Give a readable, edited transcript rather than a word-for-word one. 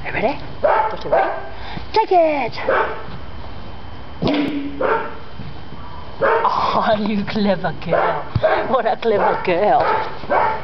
you ready? Just ready? Take it! Oh, you clever girl. What a clever girl.